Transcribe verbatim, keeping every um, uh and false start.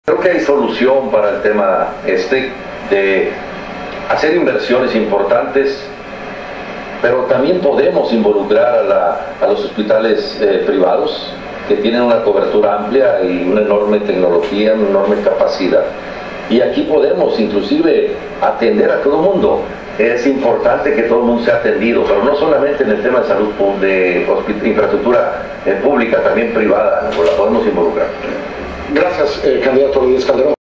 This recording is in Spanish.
Creo que hay solución para el tema este de hacer inversiones importantes, pero también podemos involucrar a, la, a los hospitales eh, privados que tienen una cobertura amplia y una enorme tecnología, una enorme capacidad. Y aquí podemos inclusive atender a todo el mundo. Es importante que todo el mundo sea atendido, pero no solamente en el tema de salud, de infraestructura eh, pública, también privada, la podemos involucrar. Gracias, eh, candidato Luis Calderón.